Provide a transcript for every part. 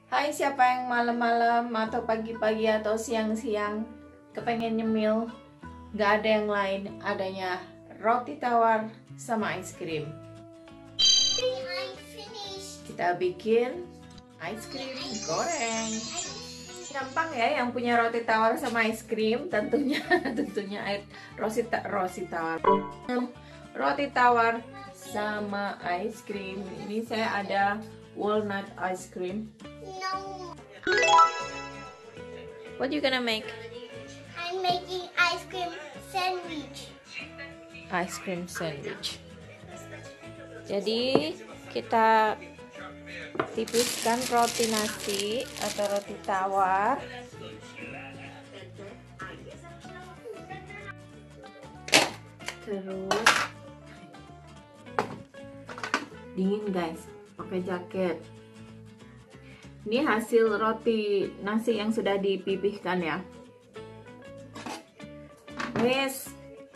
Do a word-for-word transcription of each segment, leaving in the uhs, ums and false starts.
Hai, siapa yang malam-malam atau pagi-pagi atau siang-siang kepengen nyemil? Gak ada yang lain, adanya roti tawar sama es krim. Kita bikin es krim goreng. Gampang ya, yang punya roti tawar sama es krim tentunya tentunya air roti ta roti tawar roti tawar sama es krim. Ini saya ada walnut ice cream. No. What you gonna make? I'm making ice cream sandwich. Ice cream sandwich. Jadi kita tipiskan roti nasi atau roti tawar. Terus dingin guys, pakai jaket. Ini hasil roti nasi yang sudah dipipihkan ya. Wes,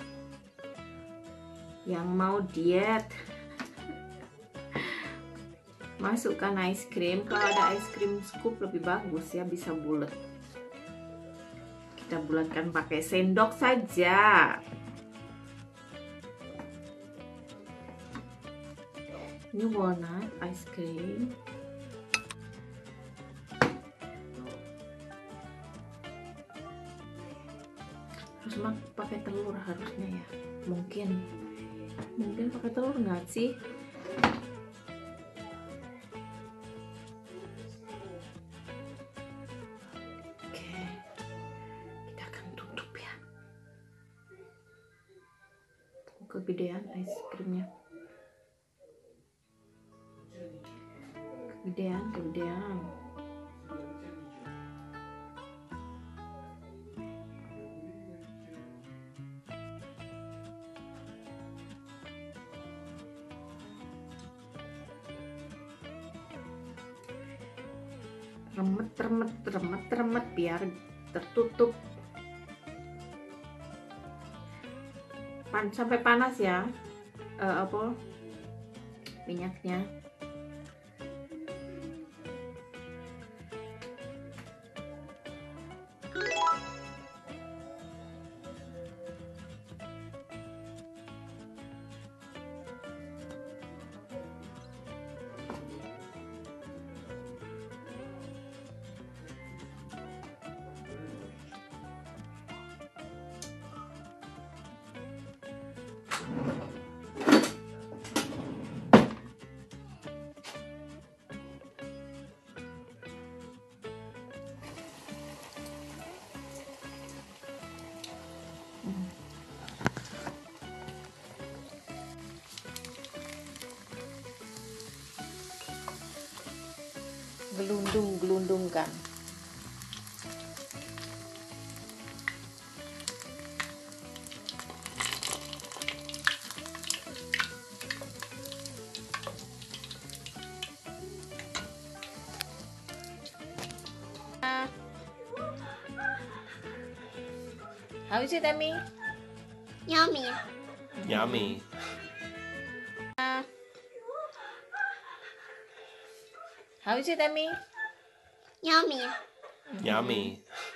yang mau diet masukkan ice cream. Kalau ada ice cream scoop lebih bagus ya, bisa bulat. Kita bulatkan pakai sendok saja. Ini walnut ice cream. Harus pakai telur harusnya ya. Mungkin mungkin pakai telur nggak sih? Oke, kita akan tutup ya. Kegedean es krimnya. Kegedean, kegedean. Remet, remet, remet, remet biar tertutup. Pan sampai panas ya, uh, apa minyaknya. Gelundung-gelundungkan. How is it, Emmy? Yummy. Yummy. How is it, Emmy? Yummy. Yummy.